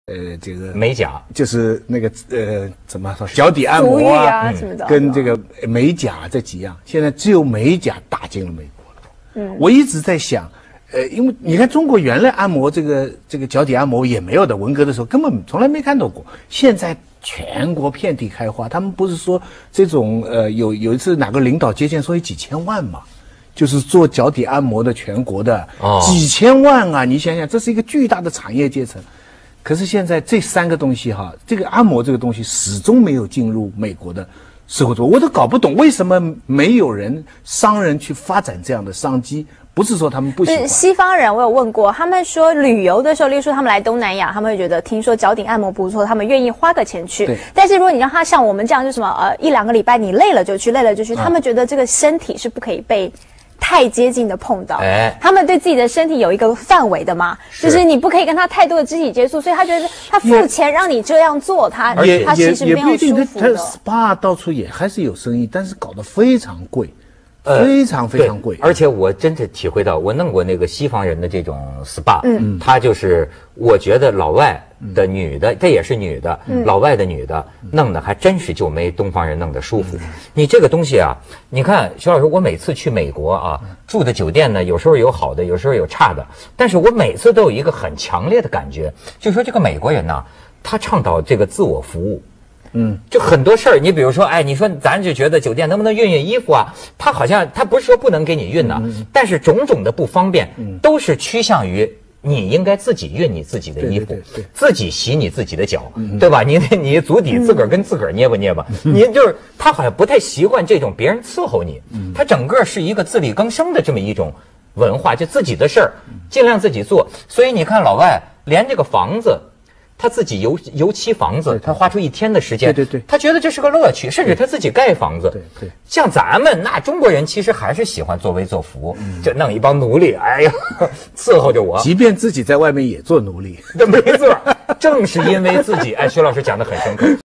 这个美甲就是那个怎么说脚底按摩什么的， 跟这个美甲这几样，现在只有美甲打进了美国了。我一直在想，因为你看中国原来按摩这个脚底按摩也没有的，文革的时候根本从来没看到过，现在全国遍地开花。他们不是说这种有一次哪个领导接见说有几千万嘛？就是做脚底按摩的全国的几千万啊！你想想，这是一个巨大的产业阶层。可是现在这三个东西哈，这个按摩这个东西始终没有进入美国的社会中，我都搞不懂为什么没有商人去发展这样的商机。不是说他们不喜欢。 西方人我有问过，他们说旅游的时候，例如说他们来东南亚，他们会觉得听说脚底按摩不错，他们愿意花个钱去。但是如果你让他像我们这样，就什么一两个礼拜你累了就去，他们觉得这个身体是不可以被太接近的碰到，他们对自己的身体有一个范围的嘛，就是你不可以跟他太多的肢体接触，所以他觉得他付钱让你这样做，他其实没有舒服的。 SPA 到处也还是有生意，但是搞得非常贵。非常非常贵， 而且我真是体会到，我弄过那个西方人的这种 SPA，他就是我觉得老外的女的，这也是女的，老外的女的弄的还真是就没东方人弄的舒服。你这个东西啊，你看徐老师，我每次去美国啊，住的酒店呢，有时候有好的，有时候有差的，但是我每次都有一个很强烈的感觉，就是说这个美国人呢，他倡导这个自我服务。就很多事儿，你比如说，你说咱就觉得酒店能不能熨衣服啊？他好像他不是说不能给你熨呢，但是种种的不方便，都是趋向于你应该自己熨你自己的衣服，自己洗你自己的脚，对吧？你足底自个儿跟自个儿捏吧捏吧，你就是他好像不太习惯这种别人伺候你，他整个是一个自力更生的这么一种文化，就自己的事儿尽量自己做。所以你看老外连这个房子。他自己油漆房子，他花出一天的时间， 对， 他觉得这是个乐趣，甚至他自己盖房子， 对。 像咱们那中国人，其实还是喜欢作威作福，就弄一帮奴隶，哎呀，伺候着我， 即便自己在外面也做奴隶， 没错，正是因为自己，徐老师讲得很深刻。